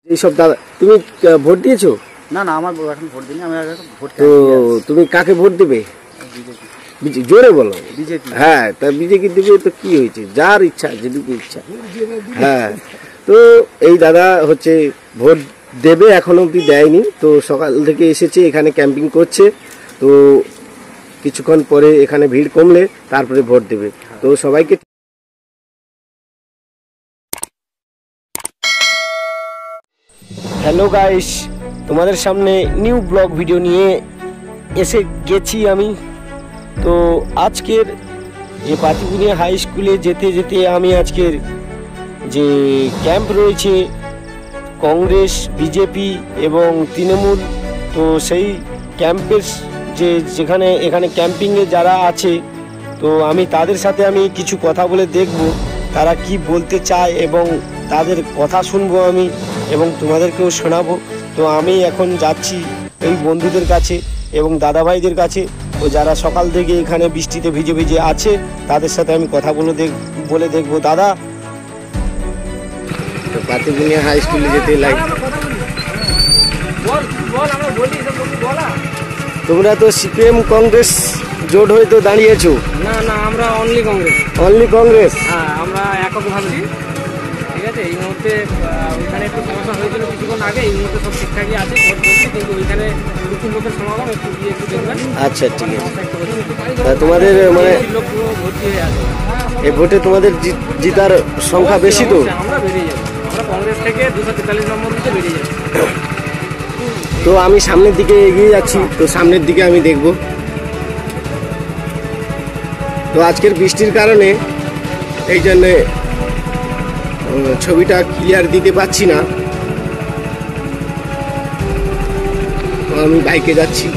এইসব দাদা, তুমি ভোট দিয়েছো? না না, আমার এখন ভোট দিইনি, আমি ভোট। তো তুমি কাকে ভোট দেবে? জোরে বলো। বিজেপি। হ্যাঁ, তা বিজেপি দেবে তো কি হয়েছে, যার ইচ্ছা যেটুকু ইচ্ছা। হ্যাঁ, তো এই দাদা হচ্ছে ভোট দেবে, এখনো অব্দি দেয়নি। তো সকাল থেকে এসেছে, এখানে ক্যাম্পিং করছে। তো কিছুক্ষণ পরে এখানে ভিড় কমলে তারপরে ভোট দেবে। তো সবাইকে হ্যালো গাইস, তোমাদের সামনে নিউ ব্লগ ভিডিও নিয়ে এসে গেছি আমি। তো আজকের যে পাতিপুনিয়া হাই স্কুলে যেতে যেতে আমি আজকের যে ক্যাম্প রয়েছে কংগ্রেস, বিজেপি এবং তৃণমূল, তো সেই ক্যাম্পের যেখানে এখানে ক্যাম্পিংয়ে যারা আছে, তো আমি তাদের সাথে আমি কিছু কথা বলে দেখব তারা কি বলতে চায় এবং তাদের কথা শুনবো আমি এবং তোমাদেরকেও শোনাবো। তো আমি এখন যাচ্ছি এই বন্ধুদের কাছে এবং দাদাভাইদের কাছে, ও যারা সকাল থেকে এখানে বৃষ্টিতে ভিজে ভিজে আছে তাদের সাথে আমি কথা বলে দেখবো। দাদা, তো পাতিপুনিয়া হাই স্কুলে যেতে লাগে, তোমরা তো সিপিএম কংগ্রেস জোট হয়ে তো দাঁড়িয়েছো? না না, আমরা অনলি কংগ্রেস। অনলি কংগ্রেস? হ্যাঁ, আমরা একক ভাবছি। ঠিক আছে, এই মুহূর্তে ওইখানে একটু সমস্যা হয়েছিল কিছুক্ষণ আগে, এই মুহূর্তে সব ঠিকঠাকই আছে, ভোট বলছে, কিন্তু ওইখানে প্রচুর লোকের সমাগম, একটু গিয়ে একটু দেখবেন। আচ্ছা, ঠিক আছে। তোমাদের মানে লোক পুরো ভর্তি হয়ে আছে এই ভোটে, তোমাদের জিতার সংখ্যা বেশি? তো আমরা বেরিয়ে যাবো, আমরা কংগ্রেস থেকে 243 নম্বর দিতে বেরিয়ে যাবো। তো আমি সামনের দিকে এগিয়ে যাচ্ছি, তো সামনের দিকে আমি দেখব। তো আজকের বৃষ্টির কারণে এই জন্যে ছবিটা ক্লিয়ার দিতে পারছি না। তো আমি বাইকে যাচ্ছি।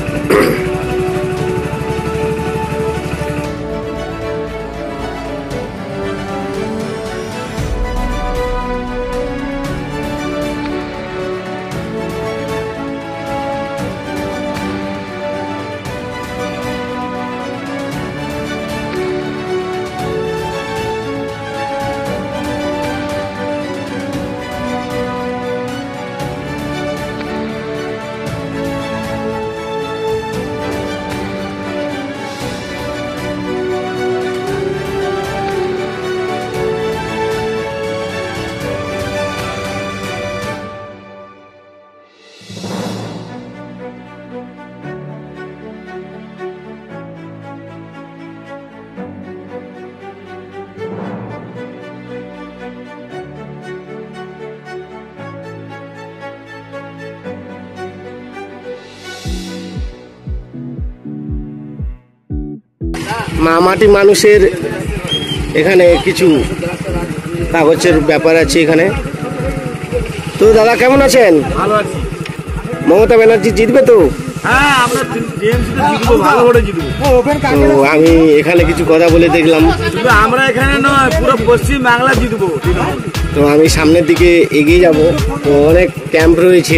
মামাটি মানুষের এখানে কিছু কাগজের ব্যাপার আছে এখানে। তো দাদা, কেমন আছেন? ভালো আছি। মমতা ব্যানার্জি জিতবে তো? হ্যাঁ, আমরা টিএমসিতে জিতবো, ভালো ভোটে জিতবো। তো আমি এখানে কিছু কথা বলে দেখলাম। আমরা এখানে নয়, পুরো পশ্চিম বাংলা জিতবো। তো আমি সামনের দিকে এগিয়ে যাব। তো অনেক ক্যাম্প রয়েছে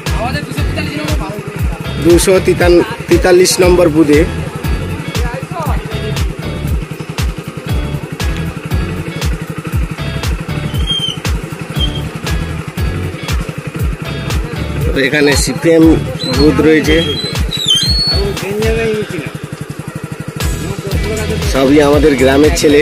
243 নম্বর বুথে। এখানে সিপিএম বুথ রয়েছে, সবই আমাদের গ্রামের ছেলে।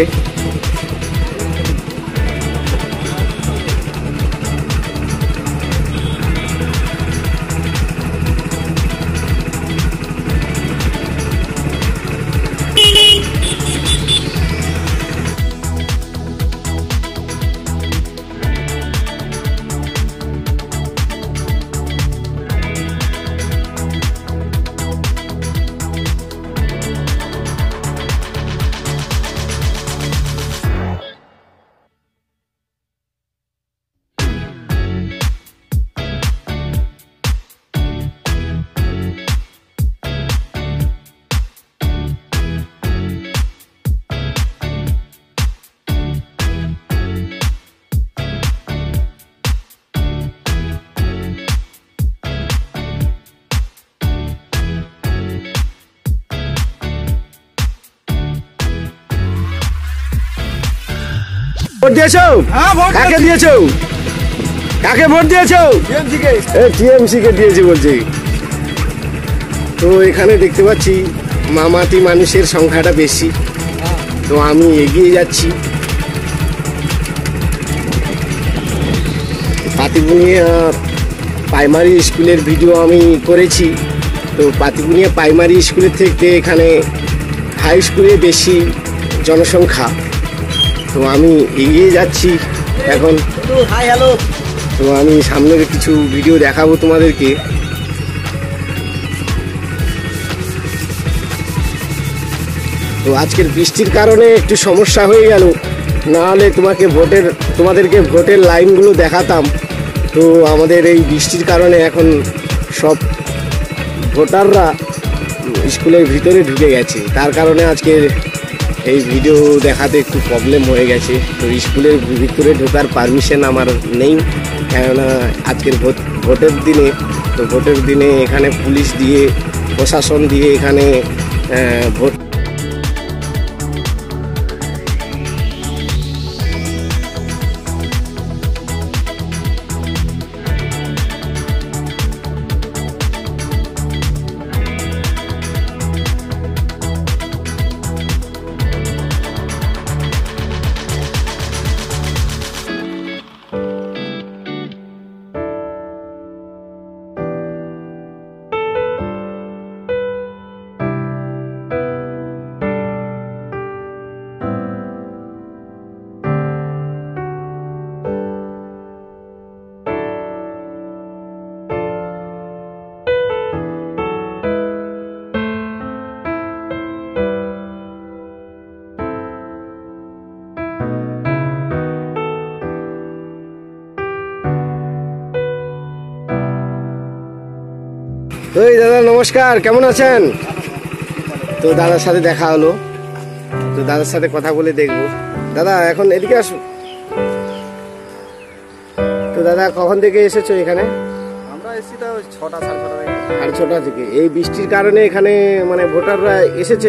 ভোট দিয়েছো? হ্যাঁ, ভোট কাকে দিয়েছো? কাকে ভোট দিয়েছো? টিএমসি কে দিয়েছি বলছি। তো এখানে দেখতে পাচ্ছি মামাটি মানুষের সংখ্যাটা বেশি, তো আমি এগিয়ে যাচ্ছি। পাতিবুনিয়া প্রাইমারি স্কুলের ভিডিও আমি করেছি, তো পাতিবুনিয়া প্রাইমারি স্কুলের থেকে এখানে হাই স্কুলে বেশি জনসংখ্যা, তো আমি এগিয়ে যাচ্ছি এখন। তো আমি সামনের কিছু ভিডিও দেখাবো তোমাদেরকে। তো আজকের বৃষ্টির কারণে একটু সমস্যা হয়ে গেল, নাহলে তোমাদেরকে ভোটের লাইনগুলো দেখাতাম। তো আমাদের এই বৃষ্টির কারণে এখন সব ভোটাররা স্কুলের ভিতরে ঢুকে গেছে, তার কারণে আজকে এই ভিডিও দেখাতে একটু প্রবলেম হয়ে গেছে। তো স্কুলের ভিতরে ঢোকার পারমিশন আমার নেই, কেননা আজকের ভোটের দিনে, তো ভোটের দিনে এখানে পুলিশ দিয়ে, প্রশাসন দিয়ে এখানে ভোট। ওই দাদা নমস্কার, কেমন আছেন? তো দাদার সাথে দেখা হলো, তো দাদার সাথে কথা বলে দেখবো। দাদা এখন এদিকে আসুন। তো দাদা কখন থেকে এসেছো এখানে? আমরা এসেছি তো 6টা 6:30 থেকে। 6:30 থেকে। এই বৃষ্টির কারণে এখানে মানে ভোটাররা এসেছে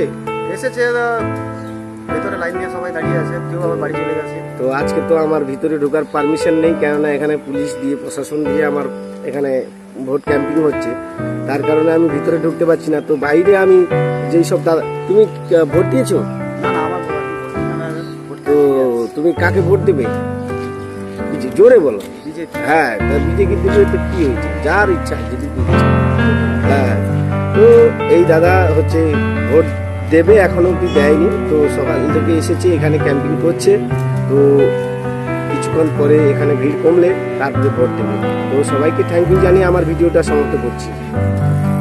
ভেতরে লাইন দিয়ে সবাই দাঁড়িয়ে আছে, কেউ আবার বাড়ি চলে গেছে। তো আজকে তো আমার ভিতরে ঢোকার পারমিশন নেই, কেননা এখানে পুলিশ দিয়ে, প্রশাসন দিয়ে আমার এখানে ভোট ক্যাম্পিং হচ্ছে, তার কারণে আমি ভিতরে ঢুকতে পারছি না। তো বাইরে আমি যেই সব দাদা, তুমি ভোট দিয়েছো? না না, আমার তো তুমি কাকে ভোট দেবে? জোরে বলো। বিজেপি। হ্যাঁ, বিজেপি দিলে তো কি হয়েছে, যার ইচ্ছা যদি দিচ্ছে। হ্যাঁ, তো এই দাদা হচ্ছে ভোট দেবে, এখনো অব্দি দেয়নি। তো সকাল থেকে এসেছে, এখানে ক্যাম্পিং করছে। তো কিছুক্ষণ পরে এখানে ভিড় কমলে তারপরে ভোট দেবে। তো সবাইকে থ্যাংক ইউ জানিয়ে আমার ভিডিওটা সমাপ্ত করছি।